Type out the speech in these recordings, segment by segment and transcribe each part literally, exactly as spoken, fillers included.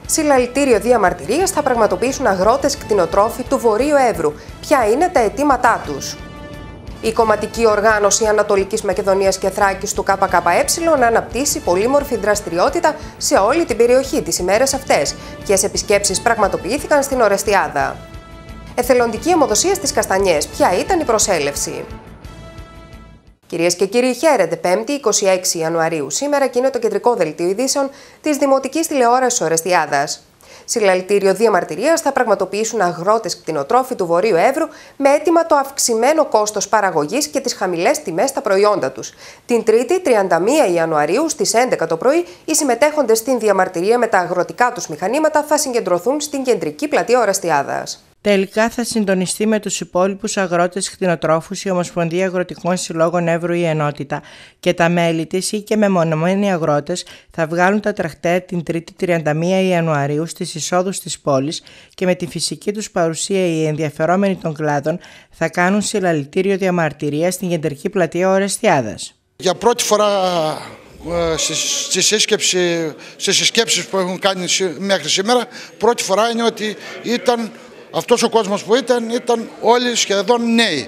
Συλλαλητήριο διαμαρτυρίας θα πραγματοποιήσουν αγρότες κτηνοτρόφοι του Βορείου Εύρου. Ποια είναι τα αιτήματά τους? Η κομματική οργάνωση Ανατολικής Μακεδονίας και Θράκης του ΚΚΕ αναπτύσσει πολύμορφη δραστηριότητα σε όλη την περιοχή τις ημέρες αυτές. Ποιες επισκέψεις πραγματοποιήθηκαν στην Ορεστιάδα? Εθελοντική αιμοδοσία στις Καστανιές. Ποια ήταν η προσέλευση? Κυρίες και κύριοι, χαίρετε. Πέμπτη, εικοστή έκτη Ιανουαρίου. Σήμερα και είναι το κεντρικό δελτίο ειδήσεων της Δημοτικής Τηλεόρασης Ορεστιάδας. Συλλαλητήριο διαμαρτυρίας θα πραγματοποιήσουν αγρότες κτηνοτρόφοι του Βορείου Εύρου με αίτημα το αυξημένο κόστος παραγωγής και τις χαμηλές τιμές στα προϊόντα τους. Την Τρίτη, τριάντα μία Ιανουαρίου, στις έντεκα το πρωί, οι συμμετέχοντες στην διαμαρτυρία με τα αγροτικά τους μηχανήματα θα συγκεντρωθούν στην κεντρική πλατεία Ορεστιάδας. Τελικά θα συντονιστεί με τους υπόλοιπους αγρότες κτηνοτρόφους η Ομοσπονδία Αγροτικών Συλλόγων Εύρου η Ενότητα και τα μέλη της ή και μεμονωμένοι αγρότες θα βγάλουν τα τρακτέρ την Τρίτη τριάντα μία Ιανουαρίου στις εισόδους της πόλης και με τη φυσική τους παρουσία οι ενδιαφερόμενοι των κλάδων θα κάνουν συλλαλητήριο διαμαρτυρία στην κεντρική πλατεία Ορεστιάδας. Για πρώτη φορά στις συσκέψεις που έχουν κάνει μέχρι σήμερα, πρώτη φορά είναι ότι ήταν αυτός ο κόσμος που ήταν, ήταν όλοι σχεδόν νέοι.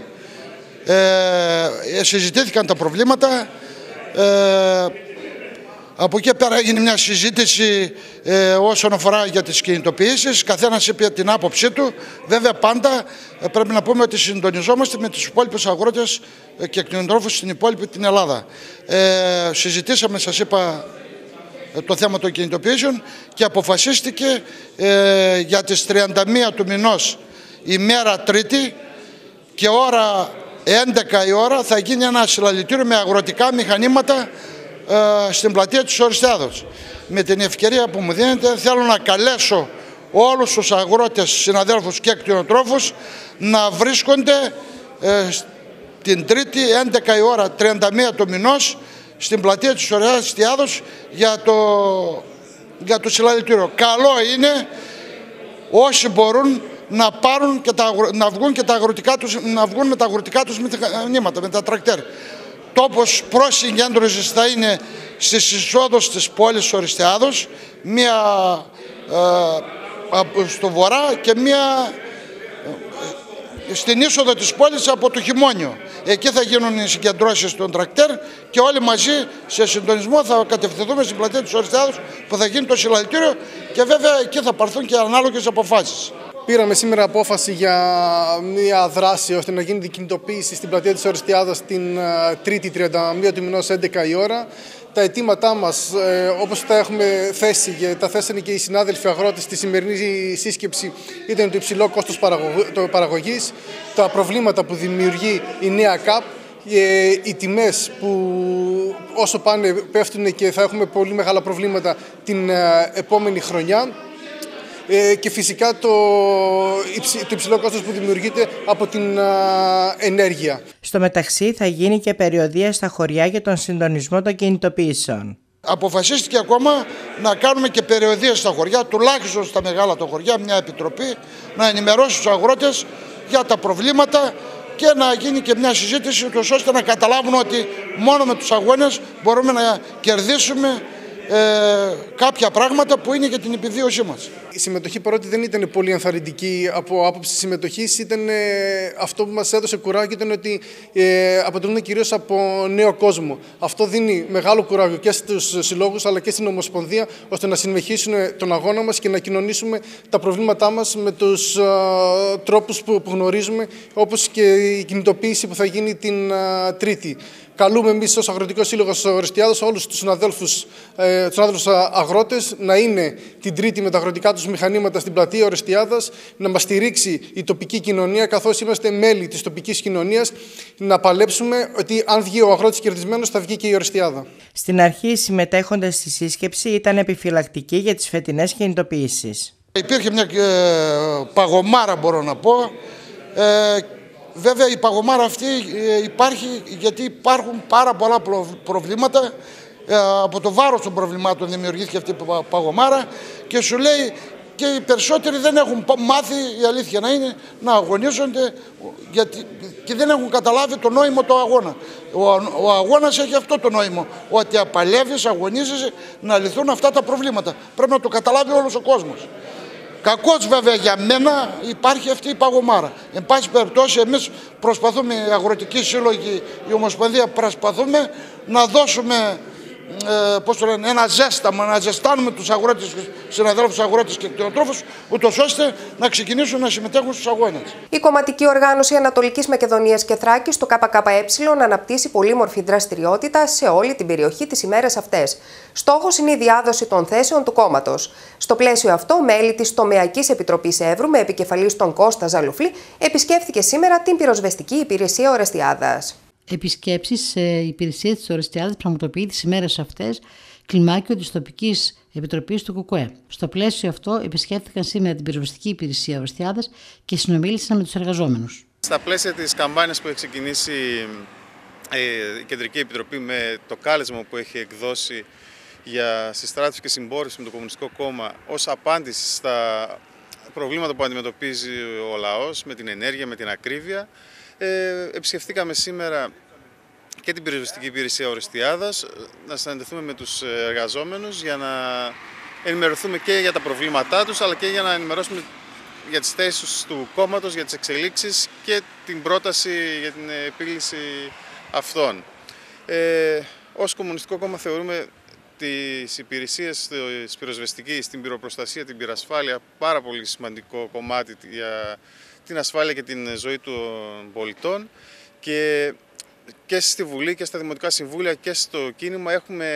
Ε, συζητήθηκαν τα προβλήματα. Ε, από εκεί πέρα έγινε μια συζήτηση ε, όσον αφορά για τις κινητοποιήσεις. Καθένας είπε την άποψή του. Βέβαια πάντα ε, πρέπει να πούμε ότι συντονιζόμαστε με τους υπόλοιπους αγρότες και κτηνοτρόφους στην υπόλοιπη την Ελλάδα. Ε, συζητήσαμε, σας είπα, το θέμα των κινητοποιήσεων και αποφασίστηκε ε, για τις τριάντα μία του μηνός ημέρα Τρίτη και ώρα έντεκα η ώρα θα γίνει ένα συλλαλητήριο με αγροτικά μηχανήματα ε, στην πλατεία της Ορεστιάδος. Με την ευκαιρία που μου δίνετε θέλω να καλέσω όλους τους αγρότες, συναδέλφους και κτηνοτρόφους να βρίσκονται ε, την Τρίτη έντεκα η ώρα τριάντα μία του μηνός στην πλατεία της Ορεστιάδος για το, για το συλλαλητήριο. Καλό είναι όσοι μπορούν να, πάρουν και τα, να, βγουν και τα αγροτικά τους, να βγουν με τα αγροτικά τους μηχανήματα, με τα τρακτέρ. Τόπος προς συγκέντρωσης θα είναι στις εισόδους της πόλης Ορεστιάδος, μία ε, στο βορρά και μία ε, στην είσοδο της πόλης από το Χιμώνιο. Εκεί θα γίνουν οι συγκεντρώσεις των τρακτέρ και όλοι μαζί σε συντονισμό θα κατευθυνθούμε στην πλατεία της Ορεστιάδος που θα γίνει το συλλαλητήριο και βέβαια εκεί θα πάρθουν και ανάλογες αποφάσεις. Πήραμε σήμερα απόφαση για μια δράση ώστε να γίνει κινητοποίηση στην πλατεία της Ορεστιάδας την Τρίτη τριάντα μία του μηνός έντεκα η ώρα. Τα αιτήματά μας, ε, όπως τα έχουμε θέσει και τα θέσανε και οι συνάδελφοι αγρότες στη σημερινή σύσκεψη, ήταν το υψηλό κόστος παραγωγής, τα προβλήματα που δημιουργεί η νέα ΚΑΠ, ε, οι τιμές που όσο πάνε πέφτουν και θα έχουμε πολύ μεγάλα προβλήματα την ε, επόμενη χρονιά. Και φυσικά το, το υψηλό κόστος που δημιουργείται από την α, ενέργεια. Στο μεταξύ θα γίνει και περιοδεία στα χωριά για τον συντονισμό των κινητοποιήσεων. Αποφασίστηκε ακόμα να κάνουμε και περιοδίες στα χωριά, τουλάχιστον στα μεγάλα τα χωριά, μια επιτροπή να ενημερώσει τους αγρότες για τα προβλήματα και να γίνει και μια συζήτηση ώστε να καταλάβουν ότι μόνο με τους αγώνες μπορούμε να κερδίσουμε Ε, κάποια πράγματα που είναι για την επιβίωσή μας. Η συμμετοχή, παρότι δεν ήταν πολύ ενθαρρυντική από άποψη συμμετοχής, ήταν ε, αυτό που μας έδωσε κουράγιο ήταν ότι ε, αποτελούν κυρίως από νέο κόσμο. Αυτό δίνει μεγάλο κουράγιο και στους συλλόγους αλλά και στην Ομοσπονδία ώστε να συνεχίσουν τον αγώνα μας και να κοινωνήσουμε τα προβλήματά μας με τους ε, τρόπους που, που γνωρίζουμε, όπως και η κινητοποίηση που θα γίνει την ε, Τρίτη. Καλούμε εμείς ως Αγροτικό Σύλλογο Ορεστιάδος όλους τους συναδέλφους, ε, τους συναδέλφους αγρότες να είναι την Τρίτη με τα αγροτικά τους μηχανήματα στην πλατεία Ορεστιάδας, να μας στηρίξει η τοπική κοινωνία καθώς είμαστε μέλη της τοπικής κοινωνίας, να παλέψουμε ότι αν βγει ο αγρότης κερδισμένος θα βγει και η Ορεστιάδα. Στην αρχή οι συμμετέχοντες στη σύσκεψη ήταν επιφυλακτικοί για τις φετινές κινητοποιήσεις. Υπήρχε μια ε, παγωμάρα μπορώ να πω. Ε, Βέβαια η παγωμάρα αυτή υπάρχει γιατί υπάρχουν πάρα πολλά προβλήματα. Από το βάρος των προβλημάτων δημιουργήθηκε αυτή η παγωμάρα και σου λέει και οι περισσότεροι δεν έχουν μάθει, η αλήθεια να είναι, να αγωνίζονται γιατί, και δεν έχουν καταλάβει το νόημα του αγώνα. Ο, ο αγώνας έχει αυτό το νόημα, ότι απαλεύεις, αγωνίζεσαι να λυθούν αυτά τα προβλήματα. Πρέπει να το καταλάβει όλος ο κόσμος. Κακώς βέβαια για μένα υπάρχει αυτή η παγωμάρα. Εν πάση περιπτώσει εμείς προσπαθούμε, οι αγροτικοί σύλλογοι, η Ομοσπονδία, προσπαθούμε να δώσουμε ε, πώς το λένε, ένα ζέσταμα, να ζεστάνουμε τους αγρότες, συναδέλφους αγρότες και κτηνοτρόφους, ούτως ώστε να ξεκινήσουν να συμμετέχουν στους αγώνες. Η κομματική οργάνωση Ανατολικής Μακεδονίας και Θράκης, το ΚΚΕ, αναπτύσσει πολύμορφη δραστηριότητα σε όλη την περιοχή τις ημέρες αυτές. Στόχος είναι η διάδοση των θέσεων του κόμματος. Στο πλαίσιο αυτό, μέλη της Τομεακής Επιτροπής Εύρου, με επικεφαλής τον Κώστα Ζαλουφλή, επισκέφθηκε σήμερα την πυροσβεστική υπηρεσία Ορεστιάδας. Επισκέψεις σε υπηρεσία της Ορεστιάδας πραγματοποιεί τις ημέρες αυτές κλιμάκιο της τοπικής επιτροπής του ΚΚΕ. Στο πλαίσιο αυτό επισκέφθηκαν σήμερα την πυροσβεστική υπηρεσία Ορεστιάδας και συνομίλησαν με τους εργαζόμενους. Στα πλαίσια της καμπάνιας που έχει ξεκινήσει η Κεντρική Επιτροπή με το κάλεσμα που έχει εκδώσει για συστράτευση και συμπόρευση με το Κομμουνιστικό Κόμμα ως απάντηση στα προβλήματα που αντιμετωπίζει ο λαός με την ενέργεια, με την ακρίβεια, ε, επισκεφτήκαμε σήμερα και την πυροσβεστική υπηρεσία Ορεστιάδας, να συναντηθούμε με τους εργαζόμενους για να ενημερωθούμε και για τα προβλήματά τους, αλλά και για να ενημερώσουμε για τις θέσεις του κόμματος, για τις εξελίξεις και την πρόταση για την επίλυση αυτών. Ε, ως Κομμουνιστικό Κόμμα θεωρούμε τις υπηρεσίες της πυροσβεστικής, την πυροπροστασία, την πυρασφάλεια πάρα πολύ σημαντικό κομμάτι για την ασφάλεια και την ζωή των πολιτών, και, και στη Βουλή και στα Δημοτικά Συμβούλια και στο κίνημα έχουμε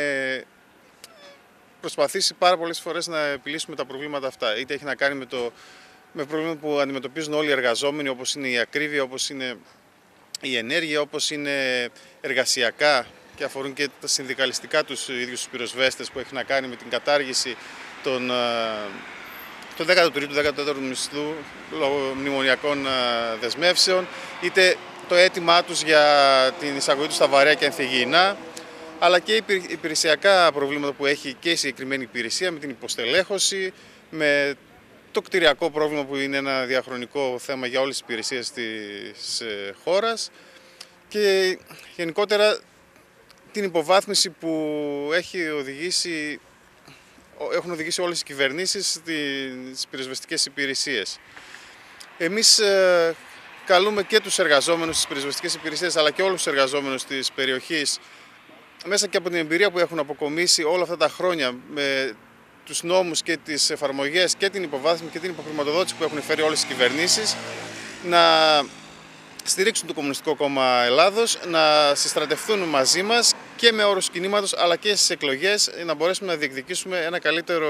προσπαθήσει πάρα πολλές φορές να επιλύσουμε τα προβλήματα αυτά. Είτε έχει να κάνει με, το, με προβλήματα που αντιμετωπίζουν όλοι οι εργαζόμενοι, όπως είναι η ακρίβεια, όπως είναι η ενέργεια, όπως είναι εργασιακά και αφορούν και τα συνδικαλιστικά τους ίδιους τους πυροσβέστες, που έχει να κάνει με την κατάργηση των, των δέκατο τρίτου δέκατο τέταρτου μισθού λόγω μνημονιακών δεσμεύσεων, είτε το αίτημά τους για την εισαγωγή τους στα βαρέα και ανθυγιεινά, αλλά και υπηρεσιακά προβλήματα που έχει και η συγκεκριμένη υπηρεσία με την υποστελέχωση, με το κτηριακό πρόβλημα που είναι ένα διαχρονικό θέμα για όλες τις υπηρεσίες της χώρας, και γενικότερα την υποβάθμιση που έχει οδηγήσει, έχουν οδηγήσει όλες οι κυβερνήσεις στις πυροσβεστικές υπηρεσίες. Εμείς ε, καλούμε και τους εργαζόμενους στις πυροσβεστικές υπηρεσίες, αλλά και όλους τους εργαζόμενους της περιοχής, μέσα και από την εμπειρία που έχουν αποκομίσει όλα αυτά τα χρόνια με τους νόμους και τις εφαρμογές και την υποβάθμιση και την υποχρηματοδότηση που έχουν φέρει όλες οι κυβερνήσεις, να στηρίξουν το Κομμουνιστικό Κόμμα Ελλάδος, να συστρατευτούν μαζί μας και με όρους κινήματος, αλλά και στις εκλογές, να μπορέσουμε να διεκδικήσουμε ένα καλύτερο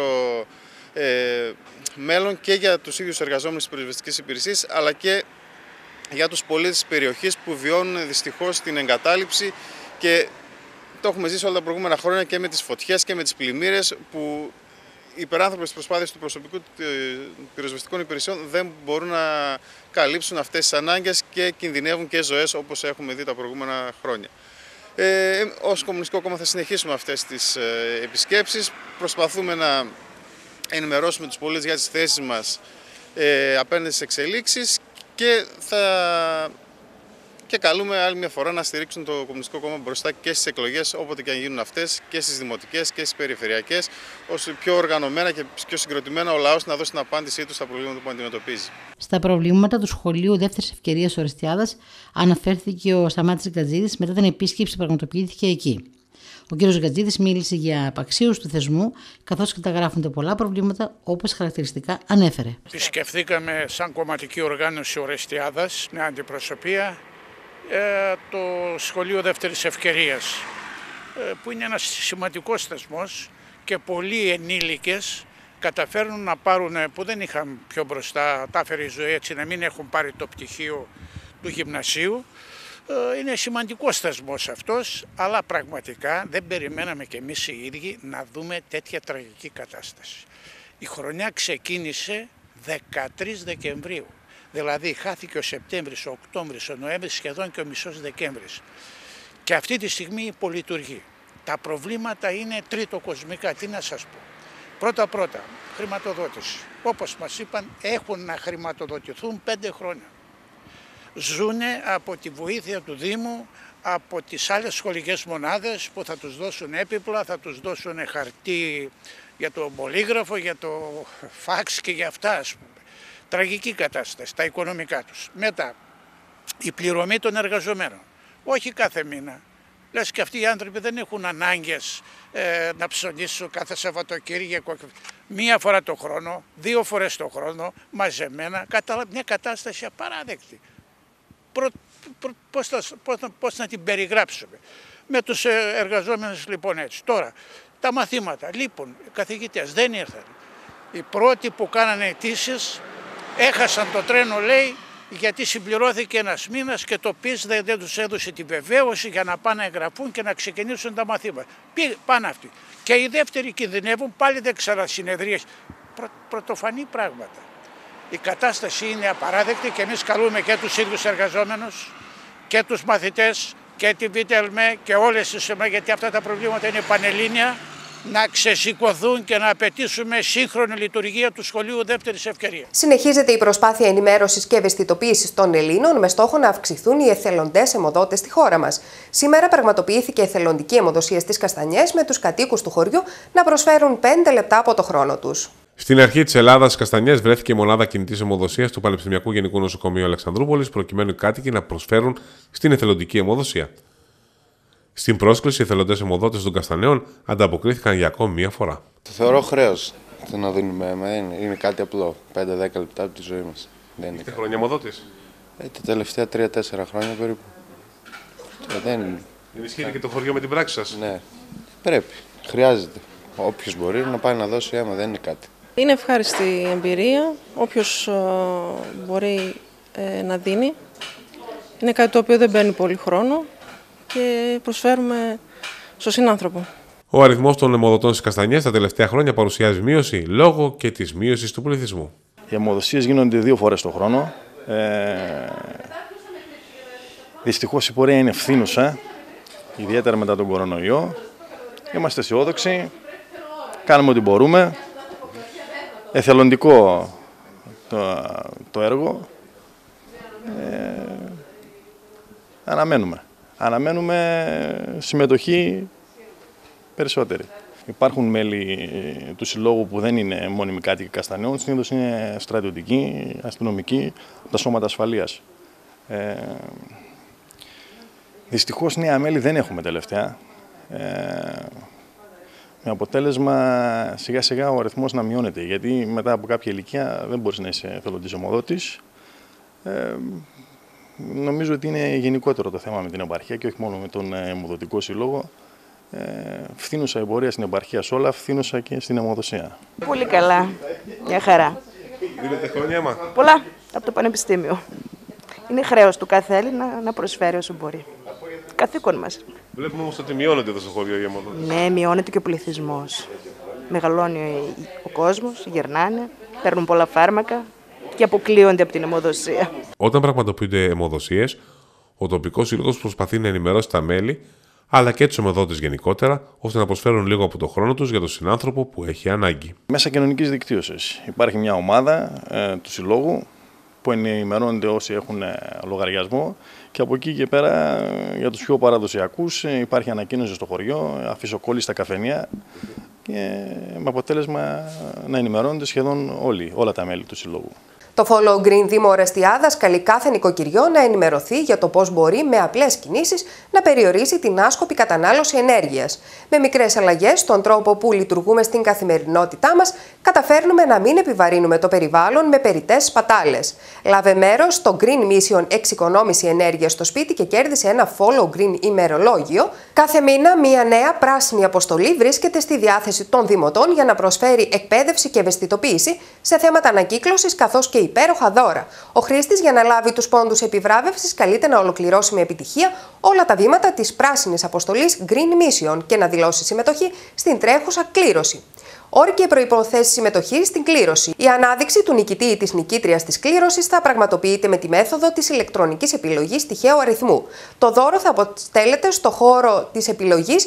ε, μέλλον και για τους ίδιους εργαζόμενους της πυροσβεστικής υπηρεσίας, αλλά και για τους πολίτες της περιοχής που βιώνουν δυστυχώς την εγκατάλειψη, και το έχουμε ζήσει όλα τα προηγούμενα χρόνια και με τις φωτιές και με τις πλημμύρες, που οι υπεράνθρωπες προσπάθειες του προσωπικού των πυροσβεστικών υπηρεσιών δεν μπορούν να καλύψουν αυτές τις ανάγκες και κινδυνεύουν και ζωές, όπως έχουμε δει τα προηγούμενα χρόνια. Ε, ως Κομμουνιστικό Κόμμα θα συνεχίσουμε αυτές τις ε, επισκέψεις. Προσπαθούμε να ενημερώσουμε τους πολίτες για τις θέσεις μας ε, απέναντι στις εξελίξεις, και θα... Και καλούμε άλλη μια φορά να στηρίξουν το Κομμουνιστικό Κόμμα μπροστά και στις εκλογές, όποτε και αν γίνουν αυτές, και στις δημοτικές και στις περιφερειακές, ώστε πιο οργανωμένα και πιο συγκροτημένα ο λαός να δώσει την απάντησή του στα προβλήματα που αντιμετωπίζει. Στα προβλήματα του σχολείου δεύτερης ευκαιρίας Ορεστιάδας αναφέρθηκε ο Σταμάτης Γκατζίδης μετά την επίσκεψη που πραγματοποιήθηκε εκεί. Ο κ. Γκατζίδης μίλησε για απαξίωση του θεσμού, καθώς καταγράφονται πολλά προβλήματα, όπως χαρακτηριστικά ανέφερε. Επισκεφθήκαμε σαν κομματική οργάνωση Ορεστιάδας με αντιπροσωπεία το σχολείο δεύτερης ευκαιρίας, που είναι ένας σημαντικός θεσμός, και πολλοί ενήλικες καταφέρνουν να πάρουν, που δεν είχαν πιο μπροστά, τα έφερε η ζωή έτσι, να μην έχουν πάρει το πτυχίο του γυμνασίου. Είναι σημαντικός θεσμός αυτός, αλλά πραγματικά δεν περιμέναμε κι εμείς οι ίδιοι να δούμε τέτοια τραγική κατάσταση. Η χρονιά ξεκίνησε δεκατρείς Δεκεμβρίου. Δηλαδή χάθηκε ο Σεπτέμβρης, ο Οκτώβρης, ο Νοέμβρης, σχεδόν και ο μισός Δεκέμβρης. Και αυτή τη στιγμή υπολειτουργεί. Τα προβλήματα είναι τριτοκοσμικά, τι να σας πω. Πρώτα-πρώτα, χρηματοδότηση. Όπως μας είπαν, έχουν να χρηματοδοτηθούν πέντε χρόνια. Ζούνε από τη βοήθεια του Δήμου, από τις άλλες σχολικές μονάδες που θα τους δώσουν έπιπλα, θα τους δώσουν χαρτί για το πολύγραφο, για το φάξ και για αυτά, ας πούμε. Τραγική κατάσταση, τα οικονομικά τους. Μετά, η πληρωμή των εργαζομένων. Όχι κάθε μήνα. Λες και αυτοί οι άνθρωποι δεν έχουν ανάγκες ε, να ψωνίσουν κάθε Σαββατοκύριακο. Μία φορά το χρόνο, δύο φορές το χρόνο, μαζεμένα, μια κατάσταση απαράδεκτη. Προ, προ, πώς, θα, πώς, πώς να την περιγράψουμε. Με τους εργαζόμενους λοιπόν έτσι. Τώρα, τα μαθήματα, λοιπόν, οι καθηγητές δεν ήρθαν. Οι πρώτοι που κάνανε αιτήσεις έχασαν το τρένο, λέει, γιατί συμπληρώθηκε ένας μήνας και το ΠΙΣ δεν, δεν τους έδωσε τη βεβαίωση για να πάνε να εγγραφούν και να ξεκινήσουν τα μαθήματα. Πήγε, πάνε αυτοί. Και οι δεύτεροι κινδυνεύουν, πάλι δεν ξανασυνεδρίες. Πρω, πρωτοφανή πράγματα. Η κατάσταση είναι απαράδεκτη και εμείς καλούμε και τους ίδιους εργαζόμενους και τους μαθητές και τη ΒΙΤΕΛΜΕ και όλες τις ΕΜΕ, γιατί αυτά τα προβλήματα είναι πανελλήνια, να ξεσηκωθούν και να απαιτήσουμε σύγχρονη λειτουργία του σχολείου δεύτερης ευκαιρίας. Συνεχίζεται η προσπάθεια ενημέρωσης και ευαισθητοποίησης των Ελλήνων με στόχο να αυξηθούν οι εθελοντές αιμοδότες στη χώρα μας. Σήμερα πραγματοποιήθηκε εθελοντική αιμοδοσία στις Καστανιές με τους κατοίκους του χωριού να προσφέρουν πέντε λεπτά από το χρόνο τους. Στην αρχή της Ελλάδας, στις Καστανιές, βρέθηκε η μονάδα κινητής αιμοδοσίας του Πανεπιστημιακού Γενικού Νοσοκομείου Αλεξανδρούπολης, προκειμένου οι κάτοικοι να προσφέρουν στην εθελοντική αιμοδοσία. Στην πρόσκληση, οι εθελοντές αιμοδότες των Καστανιών ανταποκρίθηκαν για ακόμη μία φορά. Το θεωρώ χρέος το να δίνουμε αίμα. Είναι κάτι απλό. πέντε δέκα λεπτά από τη ζωή μας. Είστε χρόνια αιμοδότης? Ε, τα τελευταία τρία τέσσερα χρόνια περίπου. Ε, δεν είναι. Ενισχύεται και το χωριό με την πράξη σας? Ναι. Πρέπει. Χρειάζεται. Όποιος μπορεί να πάει να δώσει αίμα. Δεν είναι κάτι. Είναι ευχάριστη εμπειρία. Όποιος uh, μπορεί uh, να δίνει. Είναι κάτι το οποίο δεν παίρνει πολύ χρόνο και προσφέρουμε στο συνάνθρωπο. Ο αριθμός των αιμοδοτών στις Καστανιές τα τελευταία χρόνια παρουσιάζει μείωση λόγω και της μείωσης του πληθυσμού. Οι αιμοδοσίες γίνονται δύο φορές το χρόνο. Ε, δυστυχώς η πορεία είναι ευθύνουσα, ιδιαίτερα μετά τον κορονοϊό. Είμαστε αισιόδοξοι, κάνουμε ό,τι μπορούμε. Εθελοντικό το, το έργο. Ε, αναμένουμε. Αναμένουμε συμμετοχή περισσότερη. Υπάρχουν μέλη του συλλόγου που δεν είναι μόνιμοι κάτοικοι Καστανιών, συνήθως είναι στρατιωτικοί, αστυνομικοί, από τα σώματα ασφαλείας. Ε, δυστυχώς νέα μέλη δεν έχουμε τελευταία. Ε, με αποτέλεσμα σιγά σιγά ο αριθμός να μειώνεται, γιατί μετά από κάποια ηλικία δεν μπορείς να είσαι εθελοντής αιμοδότης. Ε, Νομίζω ότι είναι γενικότερο το θέμα με την επαρχία και όχι μόνο με τον αιμοδοτικό σύλλογο. Ε, φθήνουσα η πορεία στην επαρχία σε όλα, φθήνουσα και στην αιμοδοσία. Πολύ καλά. Μια χαρά. Δίνετε χρόνια αίμα? Πολλά από το Πανεπιστήμιο. Είναι χρέος του κάθε Έλληνα να προσφέρει όσο μπορεί. Καθήκον μας. Βλέπουμε όμως ότι μειώνεται εδώ στο χωριό η αιμοδότηση. Ναι, μειώνεται και ο πληθυσμός. Μεγαλώνει ο κόσμος, γερνάνε, παίρνουν πολλά φάρμακα και αποκλείονται από την αιμοδοσία. Όταν πραγματοποιούνται αιμοδοσίες, ο τοπικός σύλλογος προσπαθεί να ενημερώσει τα μέλη, αλλά και τους αιμοδότες γενικότερα, ώστε να προσφέρουν λίγο από το χρόνο τους για τον συνάνθρωπο που έχει ανάγκη. Μέσα κοινωνικής δικτύωσης υπάρχει μια ομάδα ε, του συλλόγου που ενημερώνονται όσοι έχουν λογαριασμό και από εκεί και πέρα ε, για τους πιο παραδοσιακούς ε, υπάρχει ανακοίνωση στο χωριό, αφισοκόλληση στα καφενεία και με αποτέλεσμα να ενημερώνονται σχεδόν όλοι, όλα τα μέλη του συλλόγου. Το Follow Green Δήμο Ορεστιάδας καλεί κάθε νοικοκυριό να ενημερωθεί για το πώς μπορεί με απλές κινήσεις να περιορίσει την άσκοπη κατανάλωση ενέργειας. Με μικρές αλλαγές στον τρόπο που λειτουργούμε στην καθημερινότητά μας, καταφέρνουμε να μην επιβαρύνουμε το περιβάλλον με περιττές σπατάλες. Λάβε μέρος στο Green Mission εξοικονόμηση ενέργειας στο σπίτι και κέρδισε ένα Follow Green ημερολόγιο. Κάθε μήνα μία νέα πράσινη αποστολή βρίσκεται στη διάθεση των δημοτών για να προσφέρει εκπαίδευση και ευαισθητοποίηση σε θέματα ανακύκλωσης καθώς και υπέροχα δώρα. Ο χρήστης, για να λάβει τους πόντους επιβράβευσης, καλείται να ολοκληρώσει με επιτυχία όλα τα βήματα της πράσινης αποστολής Green Mission και να δηλώσει συμμετοχή στην τρέχουσα κλήρωση. Όροι και προϋποθέσεις συμμετοχής στην κλήρωση. Η ανάδειξη του νικητή ή της νικήτριας της κλήρωσης θα πραγματοποιείται με τη μέθοδο της ηλεκτρονικής επιλογής τυχαίου αριθμού. Το δώρο θα αποστέλλεται στο χώρο της επιλογής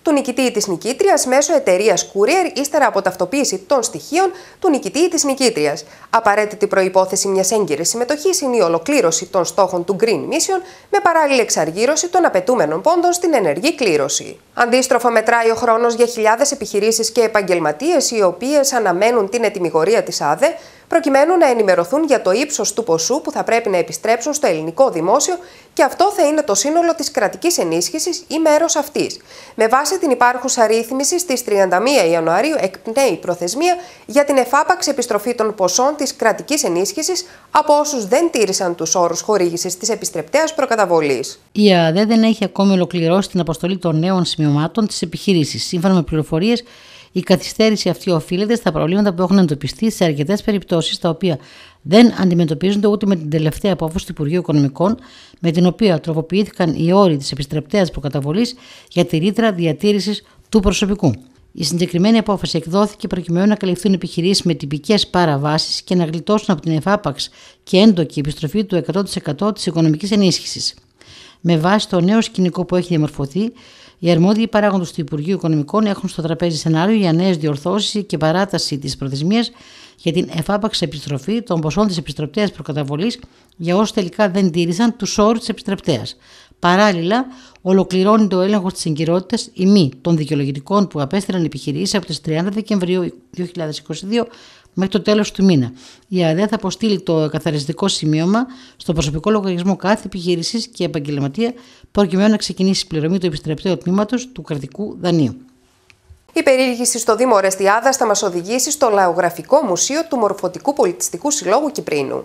του νικητή της νικήτριας μέσω εταιρείας Courier ύστερα από ταυτοποίηση των στοιχείων του νικητή της νικήτριας. Απαραίτητη προϋπόθεση μιας έγκυρης συμμετοχής είναι η ολοκλήρωση των στόχων του Green Mission με παράλληλη εξαργύρωση των απαιτούμενων πόντων στην ενεργή κλήρωση. Αντίστροφα, μετράει ο χρόνος για χιλιάδες επιχειρήσεις και επαγγελματίες οι οποίες αναμένουν την ετυμηγορία της ΑΔΕ προκειμένου να ενημερωθούν για το ύψος του ποσού που θα πρέπει να επιστρέψουν στο ελληνικό δημόσιο και αυτό θα είναι το σύνολο της κρατικής ενίσχυσης ή μέρος αυτής. Με βάση την υπάρχουσα ρύθμιση, στις τριάντα μία Ιανουαρίου εκπνέει η προθεσμία για την εφάπαξ επιστροφή των ποσών της κρατικής ενίσχυσης από όσους δεν τήρησαν τους όρους χορήγησης της επιστρεπτέας προκαταβολής. Η ΑΔΕ δεν έχει ακόμη ολοκληρώσει την αποστολή των νέων σημειωμάτων της επιχειρήσης. Σύμφωνα με πληροφορίες, η καθυστέρηση αυτή οφείλεται στα προβλήματα που έχουν εντοπιστεί σε αρκετές περιπτώσεις, τα οποία δεν αντιμετωπίζονται ούτε με την τελευταία απόφαση του Υπουργείου Οικονομικών, με την οποία τροποποιήθηκαν οι όροι της επιστρεπτέας προκαταβολής για τη ρήτρα διατήρησης του προσωπικού. Η συγκεκριμένη απόφαση εκδόθηκε προκειμένου να καλυφθούν επιχειρήσεις με τυπικές παραβάσεις και να γλιτώσουν από την εφάπαξ και έντοκη επιστροφή του εκατό τοις εκατό της οικονομικής ενίσχυσης. Με βάση το νέο σκηνικό που έχει διαμορφωθεί, οι αρμόδιοι παράγοντες του Υπουργείου Οικονομικών έχουν στο τραπέζι σενάριο για νέες διορθώσεις και παράταση της προθεσμίας για την εφάπαξ επιστροφή των ποσών της επιστρεπτέας προκαταβολής για όσους τελικά δεν τήρησαν τους όρους της επιστρεπτέας. Παράλληλα, ολοκληρώνεται ο έλεγχος της εγκυρότητας ή μη των δικαιολογητικών που απέστειλαν επιχειρήσεις από τις τριάντα Δεκεμβρίου δύο χιλιάδες είκοσι δύο μέχρι το τέλος του μήνα. Η ΑΔΕ θα αποστείλει το καθαριστικό σημείωμα στο προσωπικό λογαριασμό κάθε επιχείρησης και επαγγελματία προκειμένου να ξεκινήσει η πληρωμή του επιστρεπτέου τμήματος του κρατικού δανείου. Η περιήγηση στο Δήμο Ορεστιάδας θα μας οδηγήσει στο Λαογραφικό Μουσείο του Μορφωτικού Πολιτιστικού Συλλόγου Κυπρίνου.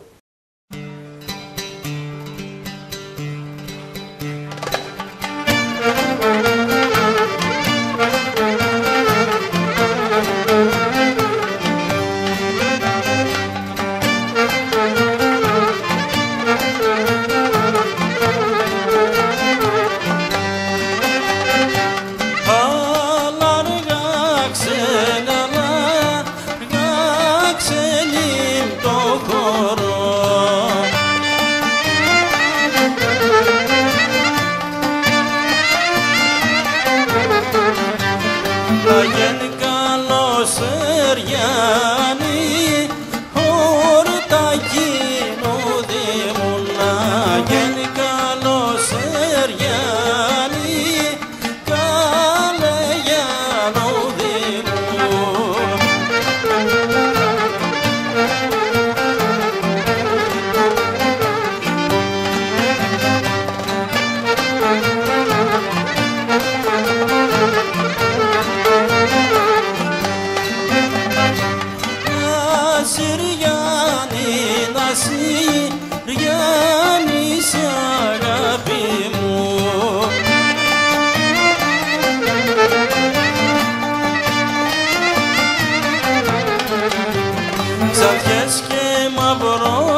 Ξαφιές και μαυρό